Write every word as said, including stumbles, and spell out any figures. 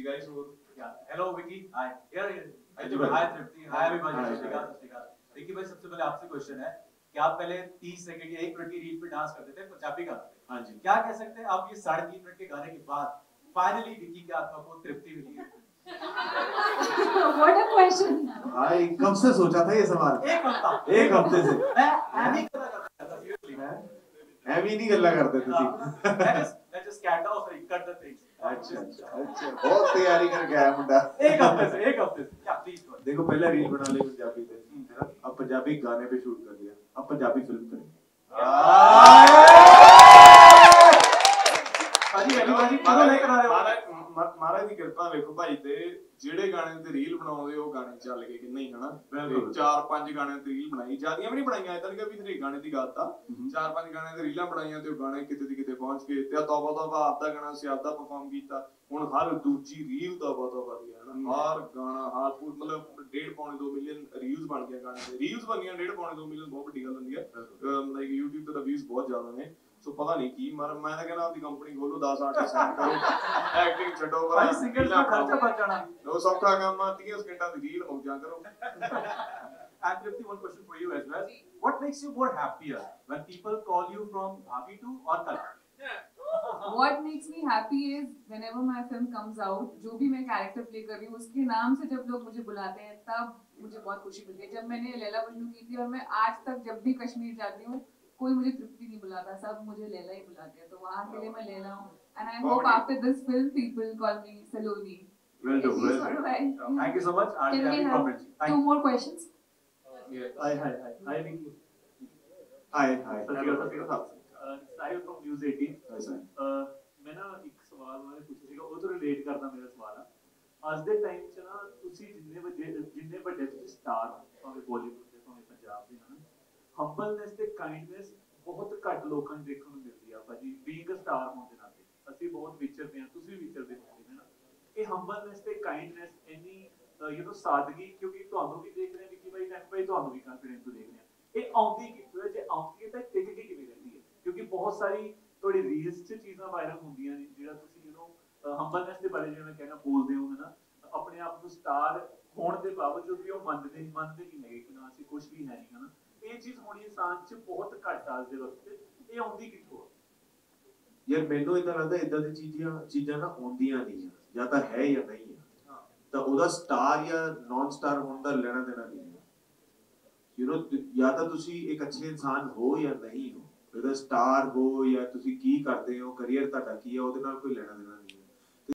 जी guys वो hello Vicky hi यार hi हाय तृप्ति hi everyone hi, सत श्री अकाल सत श्री अकाल विकी भाई सबसे पहले आपसे क्वेश्चन है कि आप पहले तीस सेकंड या एक मिनट की रील पे डांस करते थे पंजाबी गानों पे हाँ जी क्या कह सकते हैं आप ये साढ़े तीन मिनट के गाने के बाद फाइनली विकी की आत्मा को तृप्ति मिली है What a question! भाई कब से सोचा था ये सवाल एक हफ्ता एक हफ्ते से मैं एम ही करा करता था सीरियसली एम ही नहीं गल्ला करते थे let's just let's just cat off and cut the things अच्छा अच्छा अच्छा बहुत तैयारी करके आया मुंडा एक हफ्ते से एक हफ्ते से क्या प्लीज देखो पहले रील बना ली पंजाबी पे है ना अब पंजाबी गाने पे शूट कर लिया अब पंजाबी फिल्म करेंगे भाजी अली भाजी कਦੋਂ लेकर आ रहे हो ਮਹਾਰਾਜ ਦੀ ਕਿਰਪਾ ਵੇਖੋ ਭਾਈ ਤੇ ਜਿਹੜੇ ਗਾਣੇ ਤੇ ਰੀਲ ਬਣਾਉਂਦੇ ਉਹ ਗਾਣੇ ਚੱਲ ਗਏ ਕਿ ਨਹੀਂ ਹਨਾ ਬਿਲਕੁਲ। ਚਾਰ ਪੰਜ ਗਾਣੇ ਤੇ ਰੀਲ ਬਣਾਈ ਜਿਆਦੀਆਂ ਵੀ ਨਹੀਂ ਬਣਾਈਆਂ ਇਦਾਂ ਨਹੀਂ ਕਿ ਵੀ ਗਾਣੇ ਦੀ ਗੱਲ ਤਾਂ ਚਾਰ ਪੰਜ ਗਾਣੇ ਤੇ ਰੀਲਾਂ ਬਣਾਈਆਂ ਤੇ ਉਹ ਗਾਣੇ ਕਿਤੇ ਦੀ ਕਿਤੇ ਪਹੁੰਚ ਗਏ ਤੇ ਤੋਬਾ ਤੋਬਾ ਆਪਦਾ ਗਾਣਾ ਸੀ ਆਪਦਾ ਪਰਫਾਰਮ ਕੀਤਾ ਹੁਣ ਹਰ ਦੂਜੀ ਰੀਲ ਤੋਬਾ ਤੋਬਾ ਦੀ ਹੈ ਨਾ ਹਰ ਗਾਣਾ ਹਰ ਮਤਲਬ ਡੇਢ ਪੌਣੇ ਦੋ ਮਿਲੀਅਨ ਰੀਲਸ ਬਣ ਗਏ ਗਾਣੇ ਦੇ ਰੀਲਸ ਬਣੀਆਂ ਡੇਢ ਪੌਣੇ ਦੋ ਮਿਲੀਅਨ ਬਹੁਤ ਵੱਡੀ ਗੱਲ ਹੁੰਦੀ ਹੈ ਲਾਈਕ YouTube ਤੇ ਤਾਂ ਵਿਊਜ਼ ਬਹੁਤ ਜ਼ਿਆਦਾ ਨੇ ਸੋ ਪਤਾ ਨਹੀਂ ਕੀ ਮਰ ਮੈਂ ਤਾਂ ਕਹਿੰਦਾ ਆਪਦੀ ਕੰਪਨੀ ਖੋਲੋ ਦਸ ਆਰਟਿਸਟ ਸੈਂਡ ਕਰੋ ਐਕਟਿੰਗ ਛੱਡੋ ਭਾਈ ਸਿੰਗਰਸ ਦਾ ਖਰਚਾ ਬਚ ਜਾਣਾ ਲੋ ਸੌਖਾ ਕੰਮ ਆ ਤੀਹ ਸਕਿੰਟਾਂ ਦੀ ਰੀਲ ਮੌਜਾਂ ਕਰੋ And Tripti, one question for you as well. What makes you more happier when people call you from Bhabi to or Kala? What makes me happy is whenever my film comes out, जो भी मैं character play कर रही हूँ उसके नाम से जब लोग मुझे बुलाते हैं तब मुझे बहुत खुशी मिलती है। जब मैंने लैला मजनू की थी और मैं आज तक जब भी कश्मीर जाती हूँ कोई मुझे तृप्ति नहीं बुलाता, सब मुझे लैला ही बुलाते हैं, तो वहाँ के लिए मैं लैला हूँ। And I hope after this film people call me Saloni. Well done, well done. Right. Thank you so much. Are Can you we happy have comments? Thank two you. more questions? Hi, hi, hi. Hi, Vicky. Hi hi Sahil from News eighteen अच्छा ਮੈਂ ਨਾ ਇੱਕ ਸਵਾਲ ਉਹਨੇ ਪੁੱਛਿਆ ਸੀਗਾ ਉਹ ਤੋਂ ਰਿਲੇਟ ਕਰਦਾ ਮੇਰਾ ਸਵਾਲ ਆ ਅੱਜ ਦੇ ਟਾਈਮ 'ਚ ਨਾ ਤੁਸੀਂ ਜਿੰਨੇ ਵੱਡੇ ਜਿੰਨੇ ਵੱਡੇ ਤੁਸੀਂ ਸਟਾਰ ਹੋ ਭਾਵੇਂ ਬਾਲੀਵੁੱਡ ਦੇ ਭਾਵੇਂ ਪੰਜਾਬ ਦੇ ਹਨ ਹੰਬਲਨੈਸ ਤੇ ਕਾਈਂਡਨੈਸ ਬਹੁਤ ਘੱਟ ਲੋਕਾਂ ਨੂੰ ਦੇਖਣ ਨੂੰ ਮਿਲਦੀ ਆ ਭਾਜੀ ਬੀਇੰਗ ਅ ਸਟਾਰ ਹੋਣ ਦੇ ਨਾਤੇ ਅਸੀਂ ਬਹੁਤ ਵਿਚਰਦੇ ਹਾਂ ਤੁਸੀਂ ਵੀ ਵਿਚਰਦੇ ਹੋਵੋਗੇ ਹੈ ਨਾ ਇਹ ਹੰਬਲਨੈਸ ਤੇ ਕਾਈਂਡਨੈਸ ਇੰਨੀ ਯੂ نو ਸਾਦਗੀ ਕਿਉਂਕਿ ਤੁਹਾਨੂੰ ਵੀ ਦੇਖ ਰਹੇ ਵਿੱਕੀ ਭਾਈ ਟੈਂਕ ਭਾਈ ਤੁਹਾਨੂੰ ਵੀ ਕਾਨਫੀਡੈਂਸ ਤੋਂ ਦੇਖ ਰਹੇ ਆ ਇਹ ਆਉਂਦੀ ਕਿੱਥੋਂ ਹੈ ਜੇ ਆਉਂਦੀ ਹੈ ਤਾਂ ਟਿਕ ਕੇ ਕਿਵੇਂ ਰਹਿੰਦੀ ਹੈ ਕਿਉਂਕਿ ਬਹੁਤ ਸਾਰੀ ਤੁਹਾਡੀ ਰੀਲਸ 'ਚ ਚੀਜ਼ਾਂ ਵਾਇਰਲ ਹੁੰਦੀਆਂ ਨੇ ਜਿਹੜਾ ਤੁਸੀਂ ਯੂ نو ਹੰਬਲਨੈਸ ਦੇ ਬਾਰੇ ਜਿਵੇਂ ਕਹਿਣਾ ਬੋਲਦੇ ਹੋ ਨਾ ਆਪਣੇ ਆਪ ਨੂੰ ਸਟਾਰ ਹੋਣ ਦੇ ਬਾਵਜੂਦ ਵੀ ਉਹ ਮੰਨਦੇ ਨਹੀਂ ਮੰਨਦੇ ਨਹੀਂ ਹੈਗੇ ਕਿ ਨਾ ਅਸੀਂ ਕੁਝ ਵੀ ਹੈ ਨਹੀਂ ਹਨਾ ਇਹ ਚੀਜ਼ ਹੁਣ ਇਨਸਾਨ 'ਚ ਬਹੁਤ ਘੱਟ ਆ ਅੱਜ ਦੇ ਵਕਤ 'ਚ ਇਹ ਆਉਂਦੀ ਕਿੱਥੋਂ ਯਾਰ ਮੈਨੂੰ ਇਦਾਂ ਲੱਗਦਾ ਇਦਾਂ ਦੀ ਚੀਜ਼ਾਂ ਚੀਜ਼ਾਂ ਨਾ ਆਉਂਦੀਆਂ ਨਹੀਂ ਆ ਜਾਂ ਤਾਂ ਹੈ ਜਾਂ ਨਹੀਂ ਆ ਤਾਂ ਉਹਦਾ ਸਟਾਰ ਜਾਂ ਨਾਨ ਸਟਾਰ ਹੋਣ ਦਾ ਲੈਣਾ ਦੇਣਾ ਨਹੀਂ ਹੈ ਯੂ نو ਜਾਂ ਤਾਂ ਤੁਸੀਂ ਇੱਕ ਅੱਛੇ ਇਨਸਾਨ ਹੋ ਜਾਂ ਨਹੀਂ ਹੋ ਉਹਦਾ ਸਟਾਰ ਹੋ ਜਾਂ ਤੁਸੀਂ ਕੀ ਕਰਦੇ ਹੋ ਕੈਰੀਅਰ ਤੁਹਾਡਾ ਕੀ ਹੈ ਉਹਦੇ ਨਾਲ ਕੋਈ ਲੈਣਾ ਦੇਣਾ ਨਹੀਂ